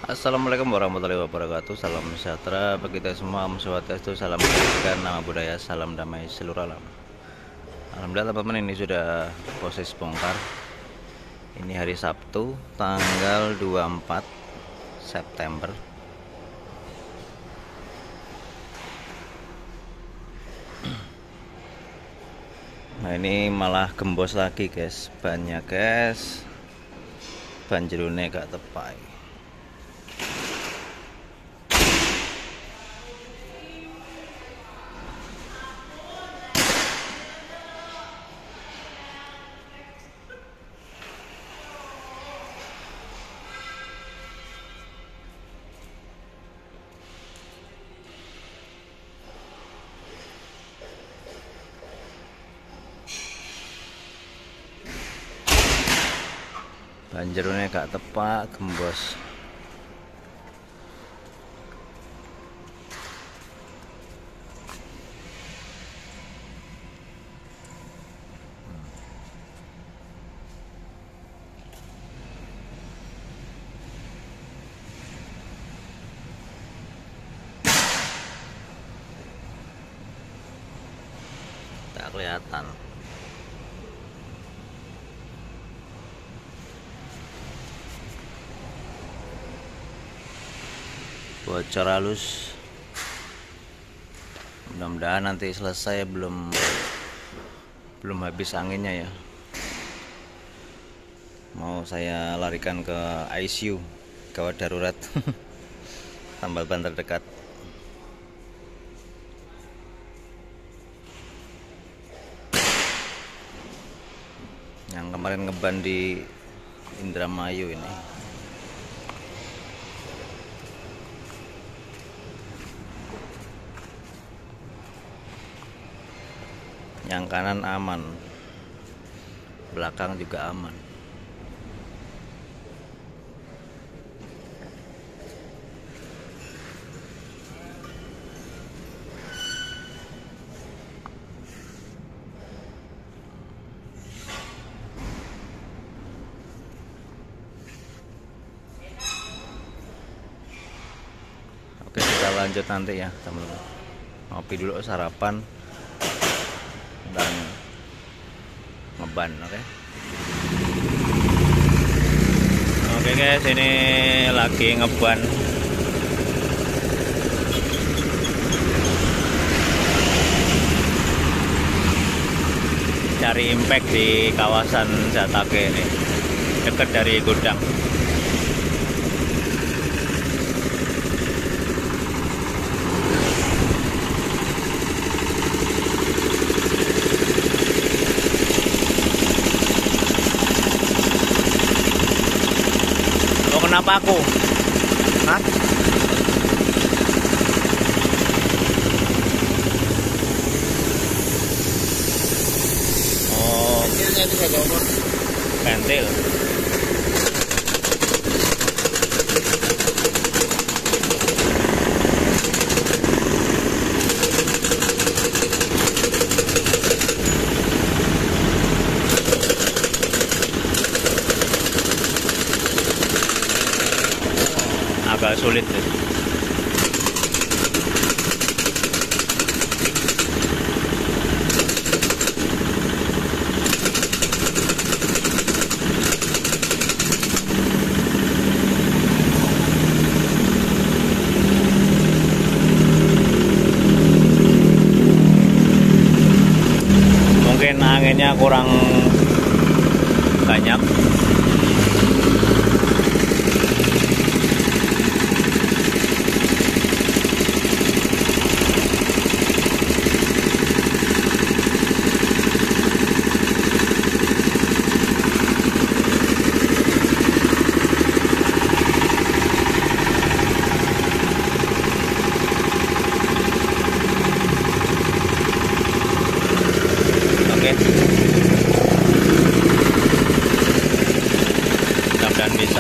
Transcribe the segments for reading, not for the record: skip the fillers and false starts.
Assalamualaikum warahmatullahi wabarakatuh. Salam sejahtera bagi kita semua. Om Swastiastu, salam kebajikan, nama budaya, salam damai seluruh alam. Alhamdulillah teman-teman, ini sudah proses bongkar. Ini hari Sabtu tanggal 24 September. Nah, ini malah gembos lagi guys. Banyak guys, banjerune gak tepai. Banjerune gak tepak, gembos. Tak kelihatan. Bocor halus. Mudah-mudahan nanti selesai, belum habis anginnya ya. Mau saya larikan ke ICU, gawat darurat. Tambal ban terdekat. Yang kemarin ngeban di Indramayu ini. Yang kanan aman, belakang juga aman. Oke, kita lanjut nanti ya teman-teman. Ngopi dulu, sarapan dan ngeban. Oke guys, ini lagi ngeban. Cari impact di kawasan Zatake ini, dekat dari gudang. Kenapa aku? Hah? Oh, pentilnya itu saya coba. Pentil. Agak sulit ya. Mungkin anginnya kurang banyak. Mudah-mudahan bisa.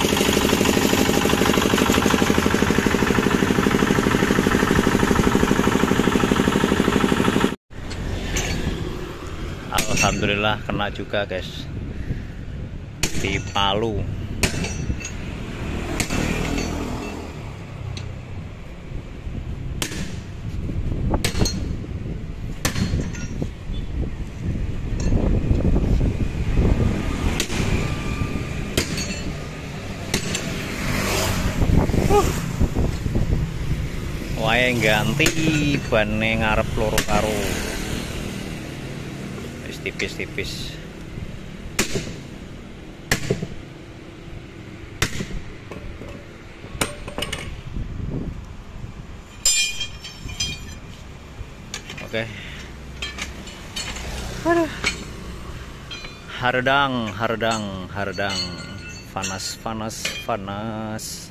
Alhamdulillah kena juga guys di Palu. wae ganti bane ngarep loro karo wis tipis-tipis. Oke. Aduh. Hardang. Panas.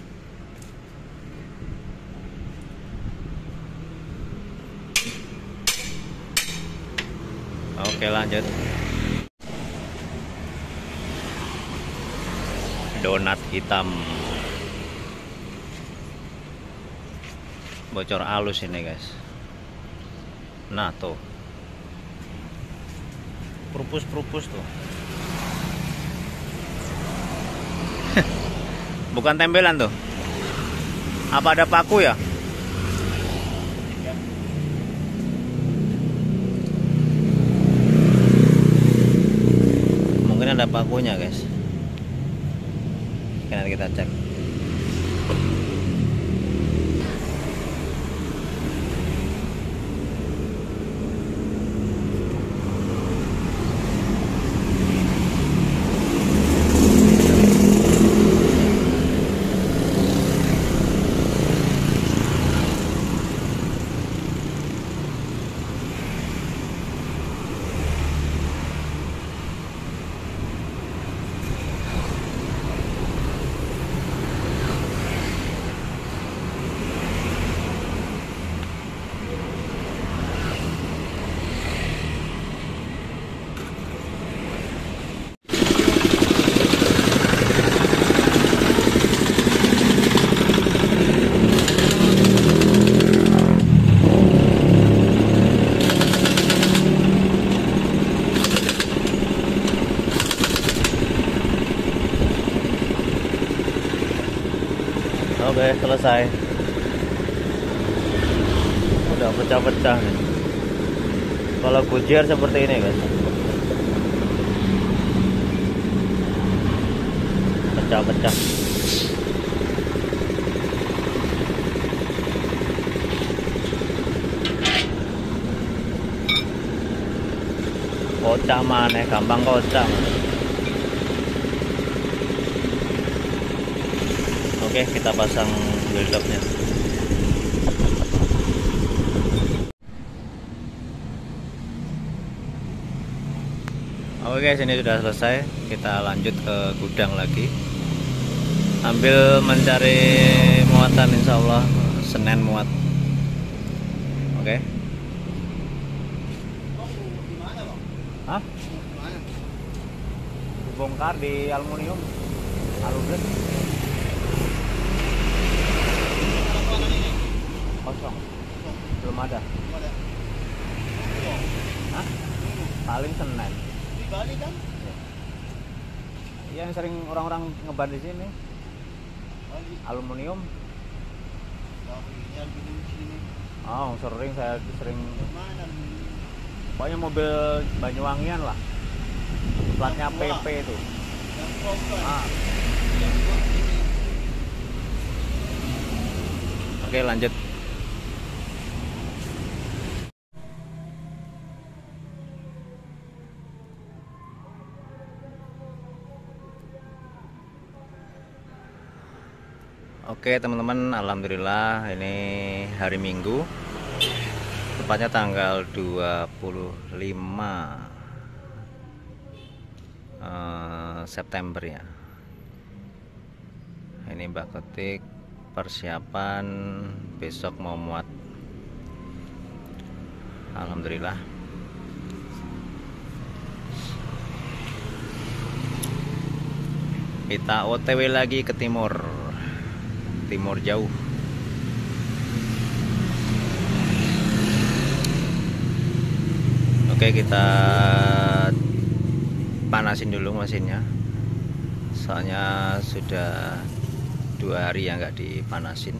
Oke, lanjut. Donat hitam. Bocor halus ini, guys. Nah, tuh. Purpus tuh. Bukan tempelan tuh. Apa ada paku ya? Mungkin ada pakunya, guys. Oke, nanti kita cek. Oke, selesai. Udah pecah-pecah nih. Kalau gujer seperti ini, guys. Pecah-pecah. Kocak maneh, gampang kocak. Oke, kita pasang build-up-nya. Oke guys, ini sudah selesai. Kita lanjut ke gudang lagi. Ambil mencari muatan, insya Allah Senin muat. Oke. Hah? Dibongkar di aluminium. Aluminium. Kosong. Belum ada. Hah? Paling Senin. Di Bali kan? Iya, yang sering orang-orang ngeban di sini. Aluminium. Oh, saya sering. Pokoknya mobil Banyuwangian lah. Platnya PP itu. Ah. Oke, lanjut. Oke teman-teman, alhamdulillah ini hari Minggu, tepatnya tanggal 25 September ya. Ini Mbak Ketik persiapan besok mau muat. Alhamdulillah. Kita OTW lagi ke timur jauh. Oke, kita panasin dulu mesinnya, soalnya sudah 2 hari ya nggak dipanasin.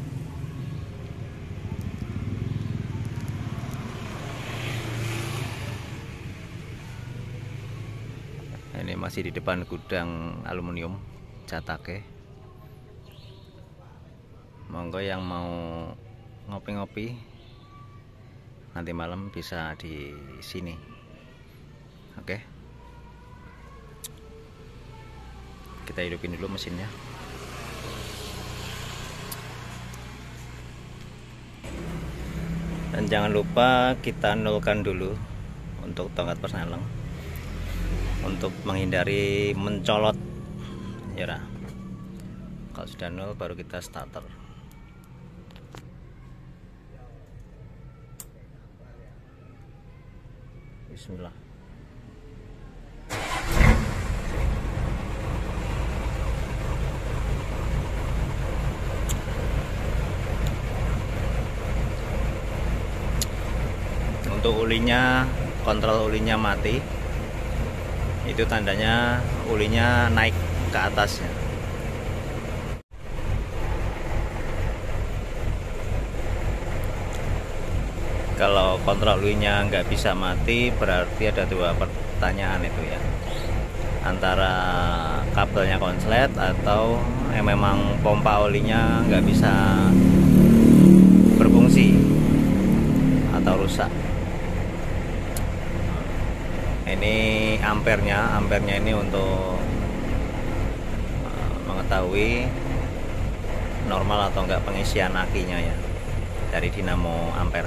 Ini masih di depan gudang aluminium Catake. Monggo yang mau ngopi-ngopi, nanti malam bisa di sini. Oke, kita hidupin dulu mesinnya. Dan jangan lupa kita nolkan dulu untuk tongkat persneleng untuk menghindari mencolot ya. Kalau sudah nol baru kita starter. Bismillah. Untuk ulinya, kontrol ulinya mati, itu tandanya ulinya naik ke atasnya. Kalau kontrol ulinya nggak bisa mati, berarti ada dua pertanyaan itu ya, antara kabelnya konslet atau memang pompa olinya nggak bisa berfungsi atau rusak. Ini ampernya ini untuk mengetahui normal atau enggak pengisian akinya ya, dari dinamo ampere.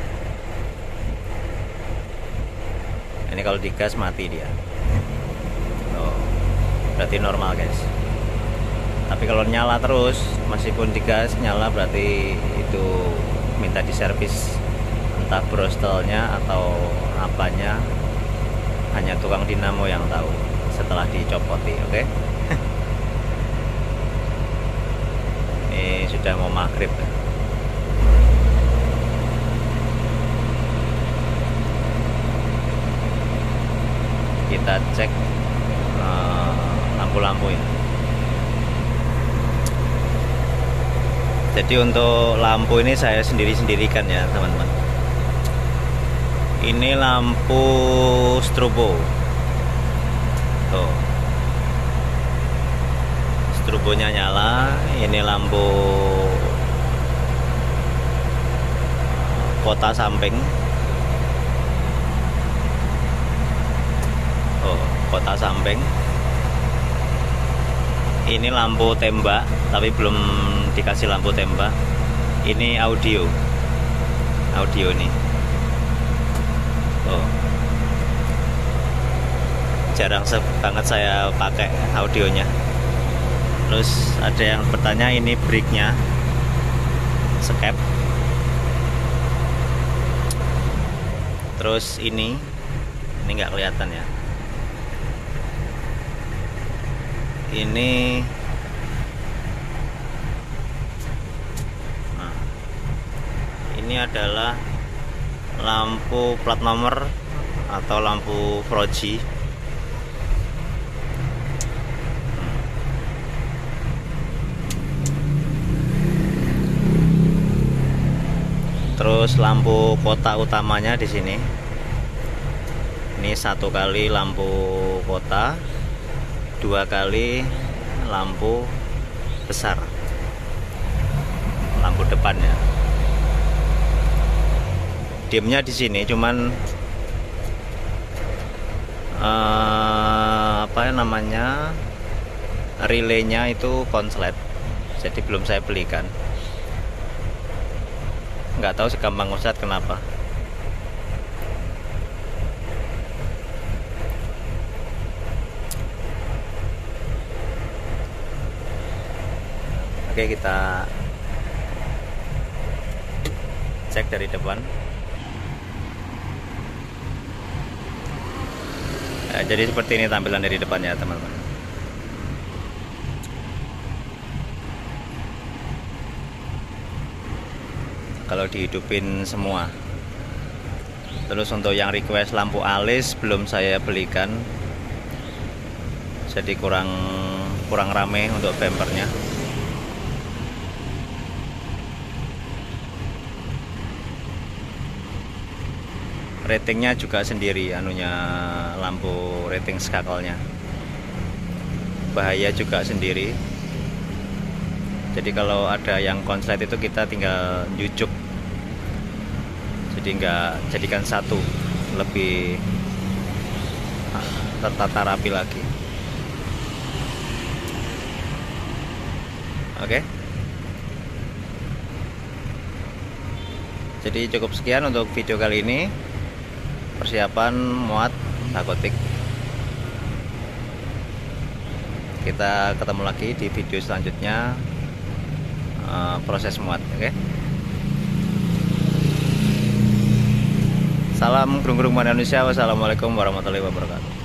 Ini kalau digas mati dia. Oh, berarti normal guys. Tapi kalau nyala terus, meskipun digas nyala, berarti itu minta diservis, entah brostelnya atau apanya. Hanya tukang dinamo yang tahu setelah dicopoti. Oke. Ini sudah mau maghrib. Kita cek lampu-lampu ya. Jadi untuk lampu ini saya sendiri-sendirikan ya teman-teman. Ini lampu strobo. Tuh. Strobonya nyala. Ini lampu kota samping. Oh, kota samping. Ini lampu tembak, tapi belum dikasih lampu tembak. Ini audio. Audio nih. Oh. Jarang banget saya pakai audionya. Terus ada yang bertanya, ini brake-nya skep. Terus ini nggak kelihatan ya. Ini ini adalah lampu plat nomor atau lampu proji. Terus lampu kota utamanya di sini. Ini 1 kali lampu kota, 2 kali lampu besar, lampu depannya. Dimnya di sini, cuman apa namanya, relaynya itu konslet, jadi belum saya belikan. Nggak tahu sih gampang konslet kenapa. Oke, kita cek dari depan. Jadi seperti ini tampilan dari depannya teman-teman. Kalau dihidupin semua. Terus untuk yang request lampu alis belum saya belikan, jadi kurang rame untuk bumpernya. Ratingnya juga sendiri, anunya lampu rating skakalnya. Bahaya juga sendiri. Jadi kalau ada yang konslet itu kita tinggal jujuk jadi nggak jadikan satu, lebih tertata rapi lagi. Oke, jadi cukup sekian untuk video kali ini, persiapan muat dagotik. Kita ketemu lagi di video selanjutnya, proses muat. Oke, salam gerung-gerung Indonesia. Wassalamualaikum warahmatullahi wabarakatuh.